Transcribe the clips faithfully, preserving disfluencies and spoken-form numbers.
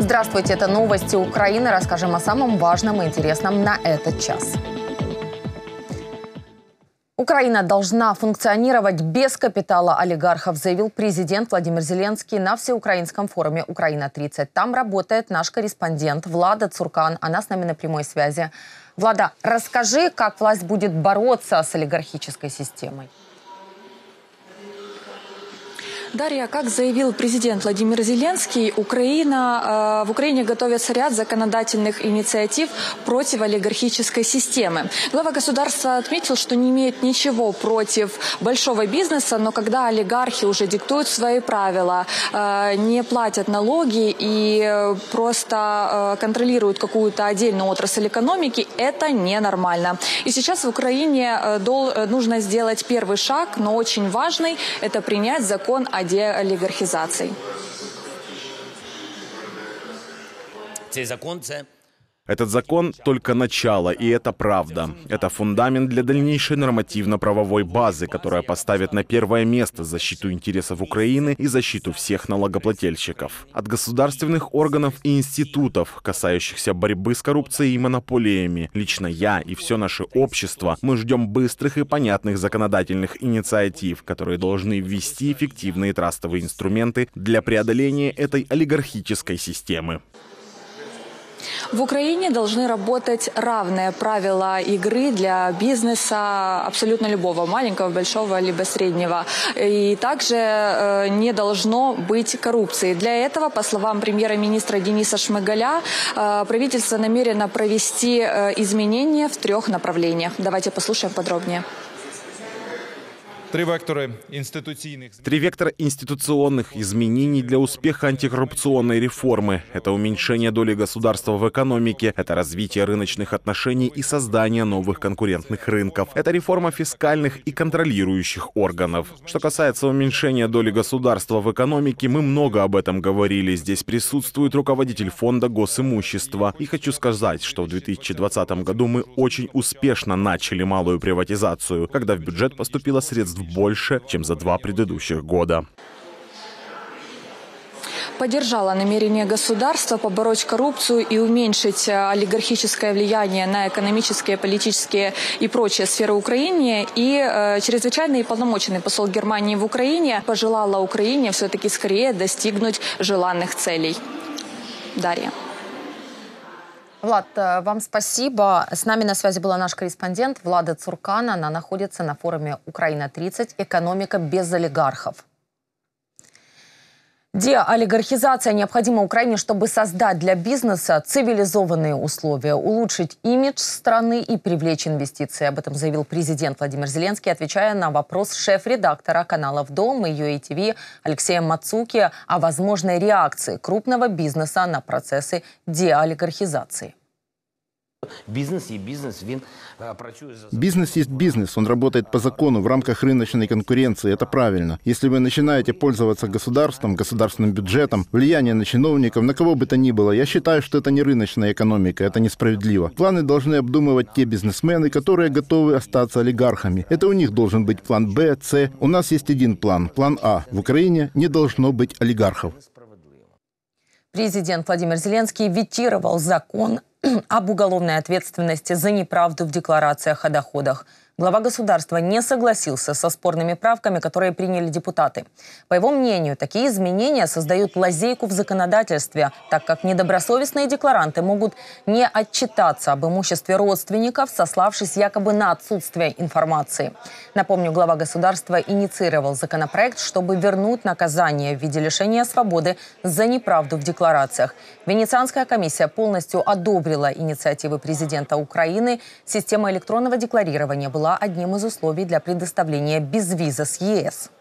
Здравствуйте, это новости Украины. Расскажем о самом важном и интересном на этот час. Украина должна функционировать без капитала олигархов, заявил президент Владимир Зеленский на всеукраинском форуме «Украина-тридцать». Там работает наш корреспондент Влада Цуркан. Она с нами на прямой связи. Влада, расскажи, как власть будет бороться с олигархической системой. Дарья, как заявил президент Владимир Зеленский, Украина, э, в Украине готовится ряд законодательных инициатив против олигархической системы. Глава государства отметил, что не имеет ничего против большого бизнеса, но когда олигархи уже диктуют свои правила, э, не платят налоги и просто э, контролируют какую-то отдельную отрасль экономики, это ненормально. И сейчас в Украине э, дол, э, нужно сделать первый шаг, но очень важный – это принять закон о деолигархизации. Цей закон – це Этот закон – только начало, и это правда. Это фундамент для дальнейшей нормативно-правовой базы, которая поставит на первое место защиту интересов Украины и защиту всех налогоплательщиков. От государственных органов и институтов, касающихся борьбы с коррупцией и монополиями, лично я и все наше общество, мы ждем быстрых и понятных законодательных инициатив, которые должны ввести эффективные трастовые инструменты для преодоления этой олигархической системы. В Украине должны работать равные правила игры для бизнеса абсолютно любого, маленького, большого, либо среднего. И также э, не должно быть коррупции. Для этого, по словам премьер-министра Дениса Шмыгаля, э, правительство намерено провести э, изменения в трех направлениях. Давайте послушаем подробнее. Три вектора институционных... Три вектора институционных изменений для успеха антикоррупционной реформы. Это уменьшение доли государства в экономике, это развитие рыночных отношений и создание новых конкурентных рынков. Это реформа фискальных и контролирующих органов. Что касается уменьшения доли государства в экономике, мы много об этом говорили. Здесь присутствует руководитель фонда госимущества. И хочу сказать, что в две тысячи двадцатом году мы очень успешно начали малую приватизацию, когда в бюджет поступило средств больше, чем за два предыдущих года. Поддержала намерение государства побороть коррупцию и уменьшить олигархическое влияние на экономические, политические и прочие сферы Украины. И э, чрезвычайный и полномоченный посол Германии в Украине пожелала Украине все-таки скорее достигнуть желанных целей. Дарья. Влад, вам спасибо. С нами на связи была наш корреспондент Влада Цуркан. Она находится на форуме «Украина-тридцать. Экономика без олигархов». Деолигархизация необходима Украине, чтобы создать для бизнеса цивилизованные условия, улучшить имидж страны и привлечь инвестиции. Об этом заявил президент Владимир Зеленский, отвечая на вопрос шеф-редактора каналов «Дом» и ю эй ти ви Алексея Мацуки о возможной реакции крупного бизнеса на процессы деолигархизации. Бизнес и бизнес, він працює за... Бизнес есть бизнес, он работает по закону в рамках рыночной конкуренции, это правильно. Если вы начинаете пользоваться государством, государственным бюджетом, влияние на чиновников, на кого бы то ни было, я считаю, что это не рыночная экономика, это несправедливо. Планы должны обдумывать те бизнесмены, которые готовы остаться олигархами. Это у них должен быть план Б, С. У нас есть один план, план А. В Украине не должно быть олигархов. Президент Владимир Зеленский ветировал закон об уголовной ответственности за неправду в декларациях о доходах. Глава государства не согласился со спорными правками, которые приняли депутаты. По его мнению, такие изменения создают лазейку в законодательстве, так как недобросовестные декларанты могут не отчитаться об имуществе родственников, сославшись якобы на отсутствие информации. Напомню, глава государства инициировал законопроект, чтобы вернуть наказание в виде лишения свободы за неправду в декларациях. Венецианская комиссия полностью одобрила инициативы президента Украины. Система электронного декларирования была одним из условий для предоставления безвиза с е эс.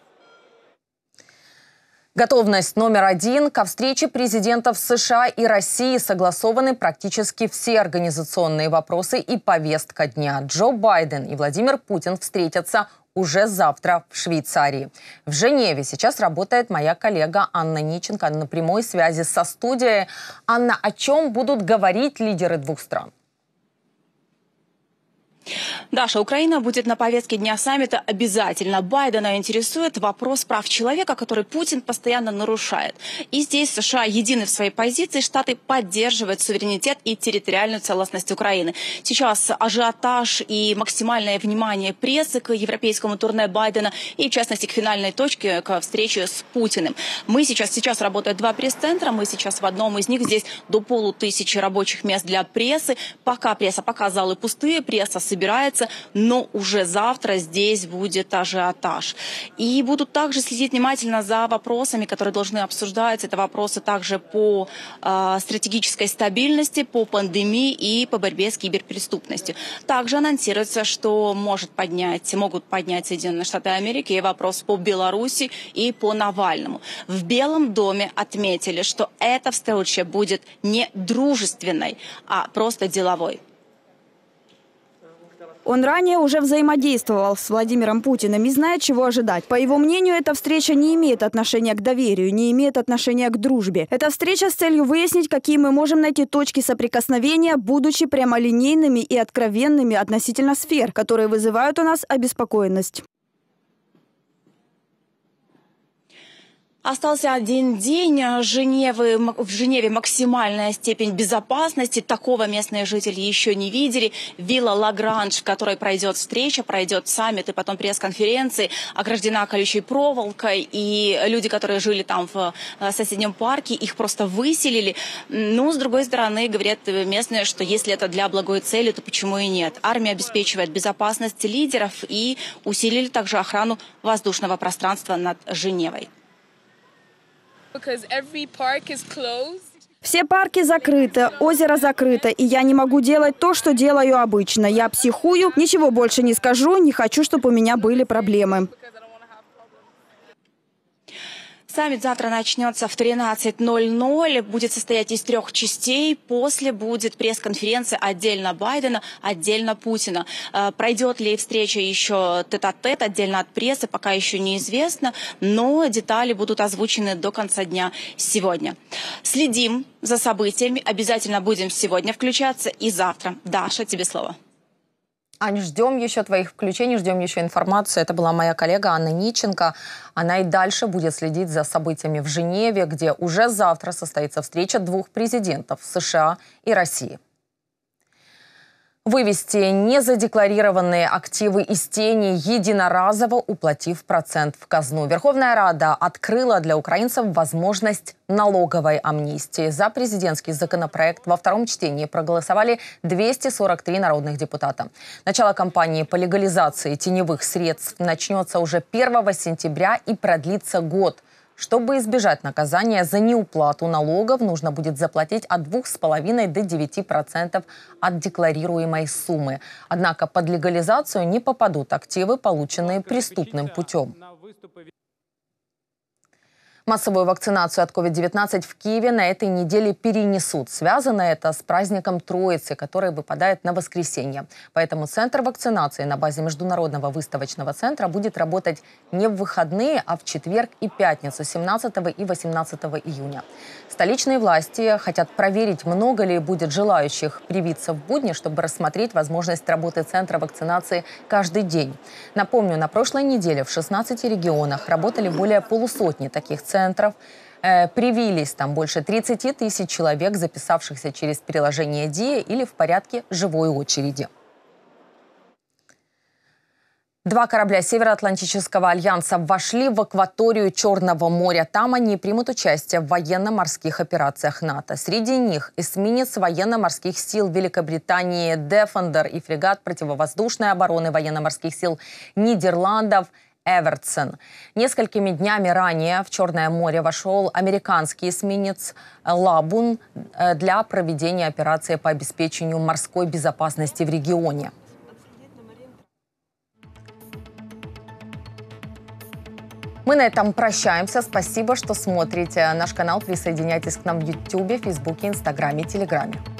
Готовность номер один. Ко встрече президентов США и России согласованы практически все организационные вопросы и повестка дня. Джо Байден и Владимир Путин встретятся уже завтра в Швейцарии. В Женеве сейчас работает моя коллега Анна Ниченко на прямой связи со студией. Анна, о чем будут говорить лидеры двух стран? Даша, Украина будет на повестке дня саммита обязательно. Байдена интересует вопрос прав человека, который Путин постоянно нарушает. И здесь США едины в своей позиции. Штаты поддерживают суверенитет и территориальную целостность Украины. Сейчас ажиотаж и максимальное внимание прессы к европейскому турне Байдена и, в частности, к финальной точке, к встрече с Путиным. Мы сейчас, сейчас работают два пресс-центра. Мы сейчас в одном из них. Здесь до полутысячи рабочих мест для прессы. Пока пресса, пока залы пустые, пресса собирается, но уже завтра здесь будет ажиотаж. И будут также следить внимательно за вопросами, которые должны обсуждаться. Это вопросы также по э, стратегической стабильности, по пандемии и по борьбе с киберпреступностью. Также анонсируется, что может поднять, могут поднять Соединенные Штаты Америки и вопрос по Беларуси и по Навальному. В Белом доме отметили, что эта встреча будет не дружественной, а просто деловой. Он ранее уже взаимодействовал с Владимиром Путиным и знает, чего ожидать. По его мнению, эта встреча не имеет отношения к доверию, не имеет отношения к дружбе. Это встреча с целью выяснить, какие мы можем найти точки соприкосновения, будучи прямолинейными и откровенными относительно сфер, которые вызывают у нас обеспокоенность. Остался один день. Женевы, в Женеве максимальная степень безопасности. Такого местные жители еще не видели. Вилла Лагранж, в которой пройдет встреча, пройдет саммит и потом пресс-конференции, ограждена колючей проволокой. И люди, которые жили там в соседнем парке, их просто выселили. Ну, с другой стороны, говорят местные, что если это для благой цели, то почему и нет. Армия обеспечивает безопасность лидеров и усилили также охрану воздушного пространства над Женевой. Все парки закрыты, озеро закрыто, и я не могу делать то, что делаю обычно. Я психую, ничего больше не скажу, не хочу, чтобы у меня были проблемы. Саммит завтра начнется в тринадцать ноль ноль, будет состоять из трех частей. После будет пресс-конференция отдельно Байдена, отдельно Путина. Пройдет ли встреча еще тет-а-тет, отдельно от прессы, пока еще неизвестно, но детали будут озвучены до конца дня сегодня. Следим за событиями, обязательно будем сегодня включаться и завтра. Даша, тебе слово. Ань, ждем еще твоих включений, ждем еще информации. Это была моя коллега Анна Ниченко. Она и дальше будет следить за событиями в Женеве, где уже завтра состоится встреча двух президентов США и России. Вывести незадекларированные активы из тени, единоразово уплатив процент в казну. Верховная Рада открыла для украинцев возможность налоговой амнистии. За президентский законопроект во втором чтении проголосовали двести сорок три народных депутата. Начало кампании по легализации теневых средств начнется уже первого сентября и продлится год. Чтобы избежать наказания за неуплату налогов, нужно будет заплатить от двух с половиной до девяти процентов от декларируемой суммы. Однако под легализацию не попадут активы, полученные преступным путем. Массовую вакцинацию от ковид девятнадцать в Киеве на этой неделе перенесут. Связано это с праздником Троицы, который выпадает на воскресенье. Поэтому центр вакцинации на базе Международного выставочного центра будет работать не в выходные, а в четверг и пятницу семнадцатого и восемнадцатого июня. Столичные власти хотят проверить, много ли будет желающих привиться в будни, чтобы рассмотреть возможность работы центра вакцинации каждый день. Напомню, на прошлой неделе в шестнадцати регионах работали более полусотни таких центров. центров. Э, привились там больше тридцати тысяч человек, записавшихся через приложение Диа или в порядке живой очереди. Два корабля Североатлантического альянса вошли в акваторию Черного моря. Там они примут участие в военно-морских операциях НАТО. Среди них эсминец военно-морских сил Великобритании «Дефендер» и фрегат противовоздушной обороны военно-морских сил Нидерландов «Эвертсен». Несколькими днями ранее в Черное море вошел американский эсминец «Лабун» для проведения операции по обеспечению морской безопасности в регионе. Мы на этом прощаемся. Спасибо, что смотрите наш канал. Присоединяйтесь к нам в Ютубе, Фейсбуке, Инстаграме, Телеграме.